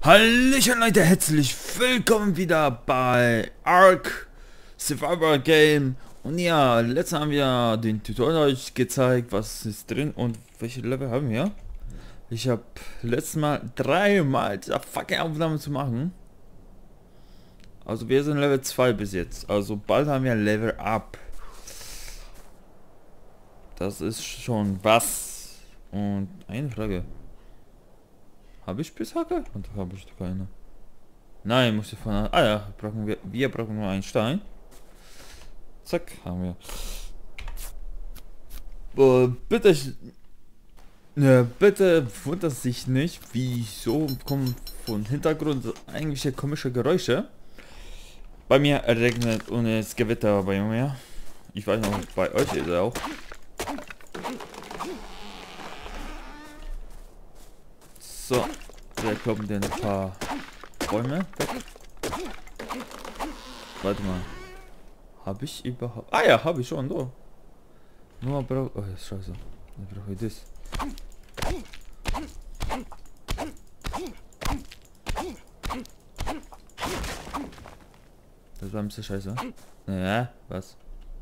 Hallöchen Leute, herzlich willkommen wieder bei Ark Survivor Game. Und ja, letztes Mal haben wir den Tutorial euch gezeigt, was ist drin und welche Level haben wir. Ich habe letztes Mal dreimal die fucking Aufnahme zu machen. Also wir sind Level 2 bis jetzt. Also bald haben wir Level Up. Das ist schon was. Und eine Frage. Habe ich Pisshacke? Und habe ich keine. Nein, muss ich von... Ah ja, brauchen wir brauchen nur einen Stein. Zack, haben wir. Bitte... bitte wundert sich nicht, wieso kommen von Hintergrund eigentlich komische Geräusche. Bei mir regnet und es Gewitter bei mir. Ich weiß noch, bei euch ist er auch. So, wir kloppen den ein paar Bäume weg. Warte mal. Habe ich überhaupt... Ah ja, habe ich schon, so. Nur brauche... Oh, ist scheiße. Dann brauche ich das. Das war ein bisschen scheiße. Ja, was?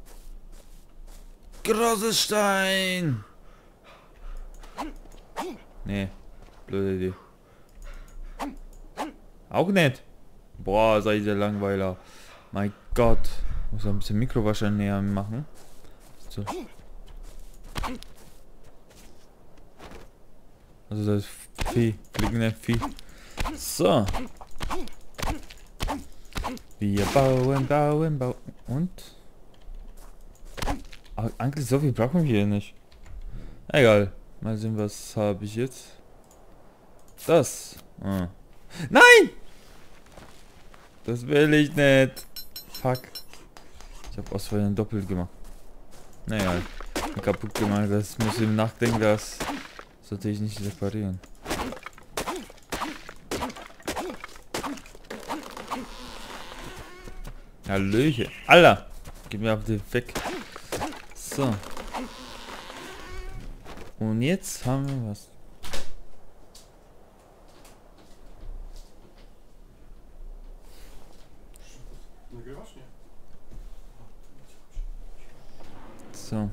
Großes Stein! Nee, blöde Idee. Auch nicht. Boah, seid ihr Langweiler. Mein Gott. Muss ein bisschen Mikrowasser näher machen. So. Also das Vieh. Fliegende Vieh. So. Wir bauen. Und? Aber eigentlich so viel brauchen wir hier nicht. Egal. Mal sehen, was habe ich jetzt. Das. Ah. Nein! Das will ich nicht. Fuck. Ich habe aus Versehen doppelt gemacht. Naja, kaputt gemacht. Das muss ich im Nachdenken, das sollte ich nicht reparieren. Hallöchen. Alter! Gib mir auf den weg. So. Und jetzt haben wir was. So.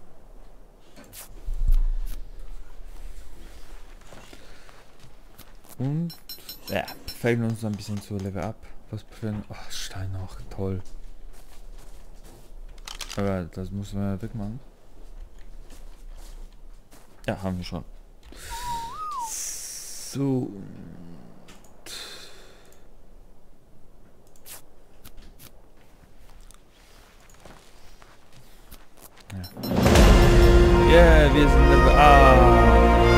Und ja, fällt uns ein bisschen zu Level Up. Was für ein Stein noch toll. Aber das müssen wir wegmachen. Ja, haben wir schon. So. Yeah, wir sind Level A.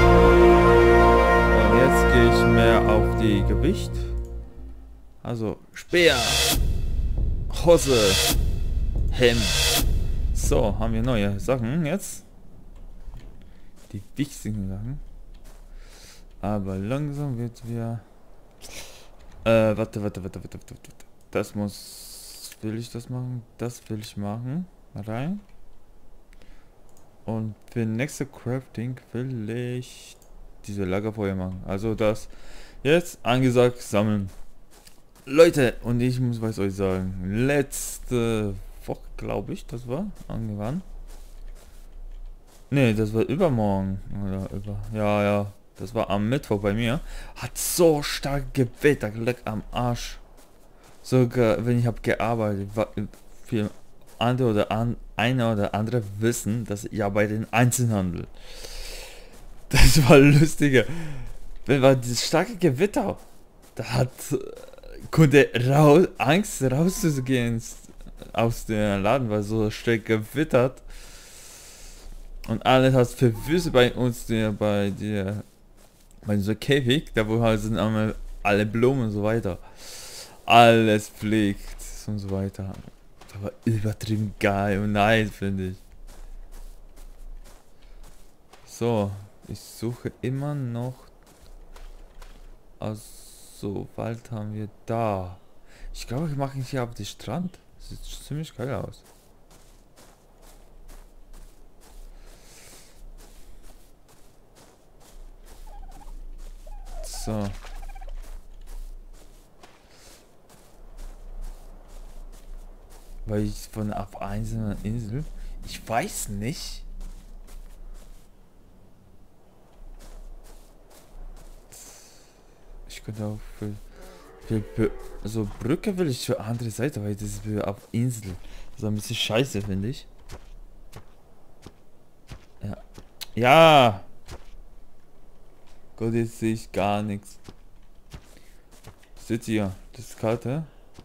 Und jetzt gehe ich mehr auf die Gewicht. Also Speer, Hose, Hemd. So, haben wir neue Sachen jetzt. Die wichtigen Sachen. Aber langsam wird wir... Warte. Das muss... Will ich das machen? Das will ich machen. Rein. Und für nächste Crafting will ich diese Lagerfeuer machen. Also das jetzt angesagt sammeln. Leute, und ich muss was euch sagen. Letzte Woche, glaube ich, das war angewandt. Ne, das war übermorgen. Oder ja, das war am Mittwoch bei mir. Hat so stark gewittert, leck am Arsch. Sogar wenn ich habe gearbeitet, für andere oder einer oder andere wissen, dass ich arbeite in Einzelhandel. Das war lustiger. Wenn war dieses starke Gewitter, da konnte Angst rauszugehen aus dem Laden, weil so stark gewittert. Und alles hat verwüstet bei uns, bei so Käfig, da wo halt sind alle Blumen und so weiter. Alles fliegt und so weiter. Das war übertrieben geil und nice, finde ich. So, ich suche immer noch. Also, Wald haben wir da. Ich glaube, ich mache hier auf den Strand. Das sieht ziemlich geil aus. So. Weil ich von auf einzelner Insel. Ich weiß nicht. Ich könnte auch also Brücke will ich zur andere Seite, weil das ist auf Insel. Das ist ein bisschen scheiße, finde ich. Ja. Ja! Gott, jetzt sehe ich gar nichts. Seht ihr? Das ist Karte.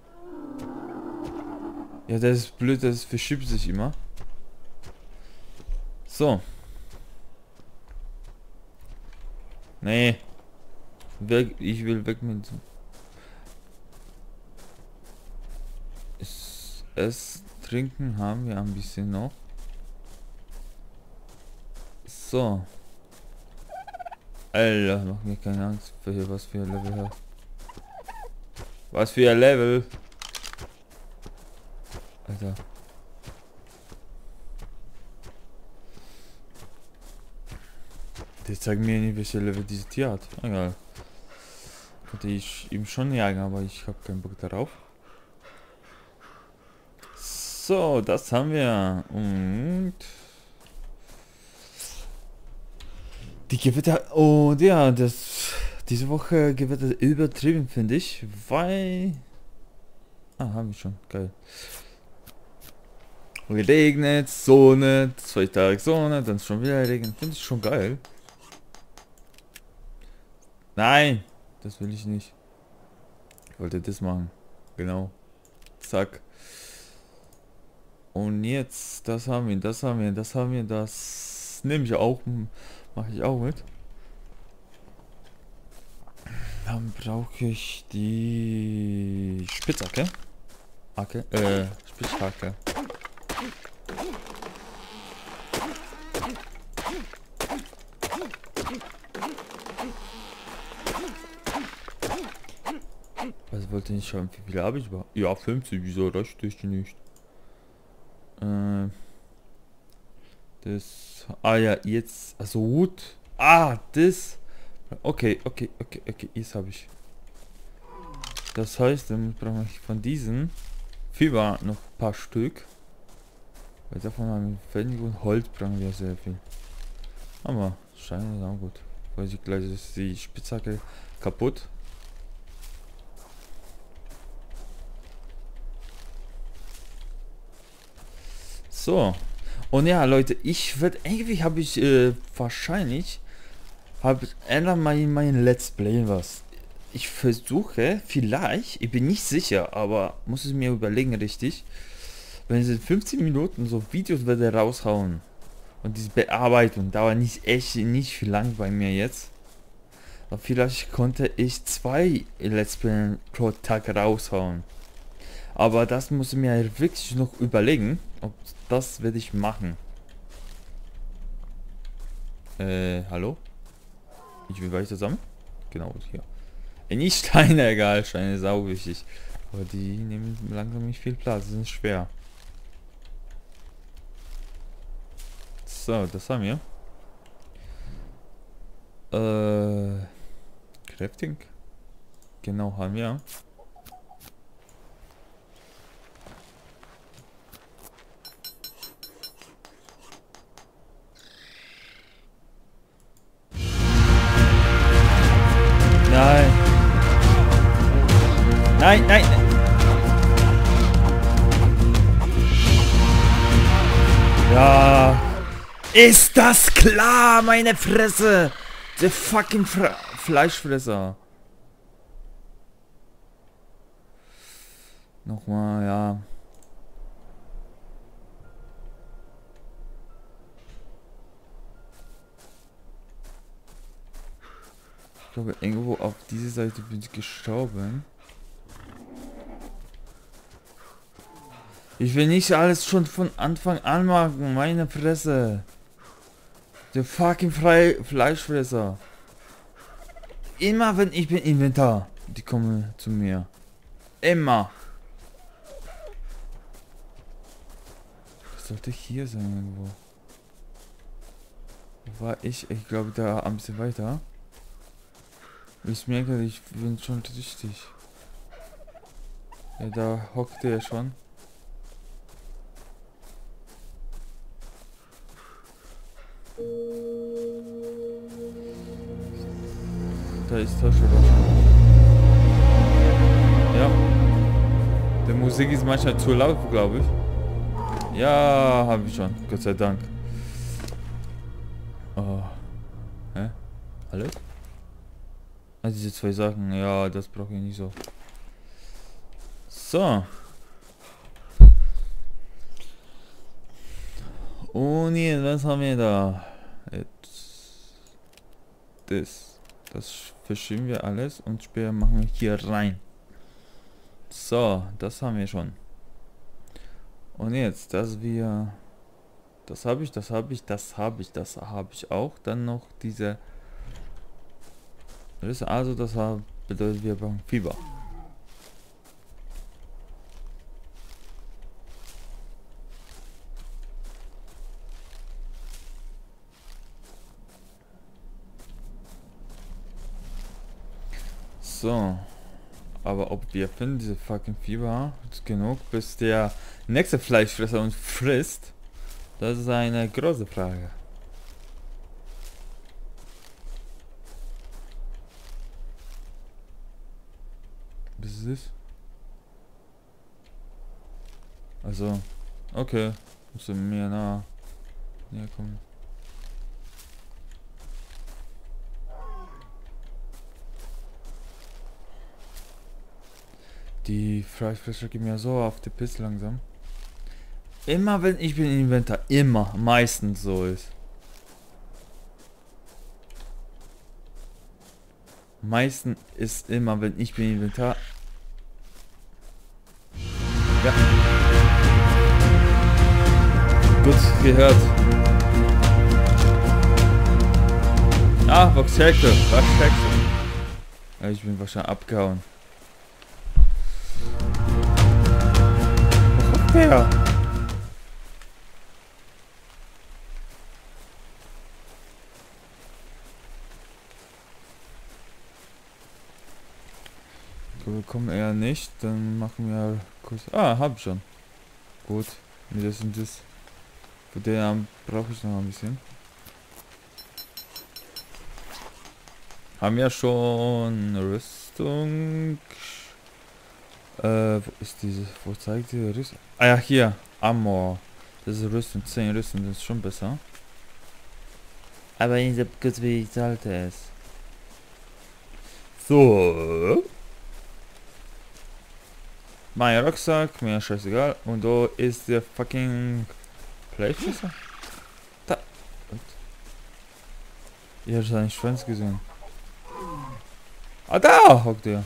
Ja, das ist blöd, das verschiebt sich immer. So. Nee. Weg, ich will weg mit. Es trinken haben wir ein bisschen noch. So. Alter, mach mir keine Angst für hier, was für ein Level her. Was für ein Level. Alter. Die zeigen mir nicht, welche Level diese Tier hat. Egal. Könnte ich ihm schon jagen, aber ich habe keinen Bock darauf. So, das haben wir. Und die Gewitter. Oh, ja, diese Woche Gewitter übertrieben, finde ich. Weil. Ah, haben wir schon. Geil. Regnet, Sonne, 2 Tage Sonne, dann schon wieder Regen. Finde ich schon geil. Nein, das will ich nicht. Ich wollte das machen. Genau. Zack. Und jetzt, das haben wir, das haben wir, das haben wir, das nehme ich auch, mache ich auch mit. Dann brauche ich die Spitzhacke. Spitzhacke. Was wollte ich schauen? Wie viele habe ich überhaupt? Ja, 50. Wieso reicht das nicht? Das. Ah ja, jetzt. Also gut. Ah, das. Okay, jetzt habe ich. Das heißt, dann brauche ich von diesen Fieber noch ein paar Stück. Weil davon haben wir Pfennig und Holz brauchen wir sehr viel. Aber Steine ist auch gut. Weil ich gleich ist die Spitzhacke kaputt. So. Und ja, Leute, ich werde irgendwie habe ich wahrscheinlich ändert mal in meinem Let's Play was. Ich versuche vielleicht, ich bin nicht sicher, aber muss es mir überlegen richtig, wenn ich in 15 Minuten so Videos werde raushauen und diese Bearbeitung dauert nicht viel lang bei mir jetzt. Aber vielleicht konnte ich 2 Let's Play pro Tag raushauen. Aber das muss ich mir wirklich noch überlegen, ob das werde ich machen. Hallo? Ich will weiter zusammen? Genau, hier. Nicht Steine, egal, Steine ist auch wichtig. Aber die nehmen langsam nicht viel Platz, die sind schwer. So, das haben wir. Crafting. Genau, haben wir. Nein. Nein, nein, nein. Ja. Ist das klar, meine Fresse? Der fucking Fleischfresser. Nochmal, ja. Ich glaube, irgendwo auf diese Seite bin ich gestorben. Ich will nicht alles schon von Anfang an machen, meine Fresse. Der fucking Fleischfresser. Immer wenn ich bin Inventar, die kommen zu mir. Immer. Das sollte hier sein irgendwo. Wo war ich? Ich glaube da ein bisschen weiter. Ich merke, ich bin schon richtig. Ja, da hockte er schon. da ist das schon wahrscheinlich. Ja. Die Musik ist manchmal zu laut, glaube ich. Ja, habe ich schon. Gott sei Dank. Oh. Hä? Alles? Also diese zwei Sachen. Ja, das brauche ich nicht so. So. Und jetzt, was haben wir da? Jetzt. Das verschieben wir alles und später machen wir hier rein. So, das haben wir schon. Und jetzt, dass wir... Das habe ich auch. Dann noch diese... Also das bedeutet, wir brauchen Fieber. So. Aber ob wir finden, diese fucking Fieber ist genug, bis der nächste Fleischfresser uns frisst, das ist eine große Frage. Was ist das? Also, okay, musst du mir näher kommen. Die Fleischfresser gehen mir so auf die Piste langsam. Immer wenn ich bin im Inventar, immer, meistens so ist. Meistens ist immer, wenn ich bin im Inventar. Ja. Gut gehört. Ah, was sagst du? Was sagst du? Ja, ich bin wahrscheinlich abgehauen. Ja. Wir kommen eher nicht, dann machen wir kurz. Ah, hab ich schon. Gut. Das und das. Für den brauche ich noch ein bisschen. Haben wir schon Rüstung. Wo ist diese? Wo zeigt die Rüstung? Ah ja, hier. Amor. Das ist Rüstung. 10 Rüstung, das ist schon besser. Aber ich hab kurz, wie ich sollte es. So. Mein Rucksack, mir scheißegal. Und da ist der fucking Fleischfresser. Da. Ich hab seinen Schwanz gesehen. Ah, da hockt er.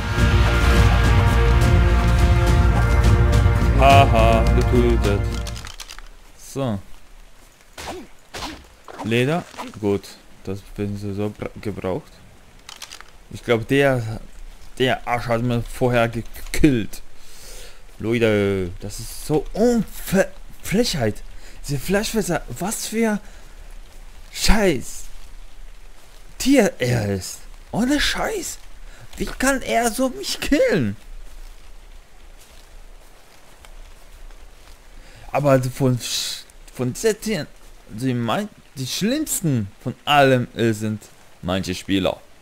Haha, getötet. So. Leder. Gut. Das werden sie so gebraucht. Ich glaube, der Arsch hat mir vorher gekillt. Leute, das ist so Frechheit. Diese Fleischfresser, was für Scheiß Tier er ist. Ohne Scheiß. Wie kann er so mich killen? Aber von diesen Tieren, die schlimmsten von allem sind manche Spieler.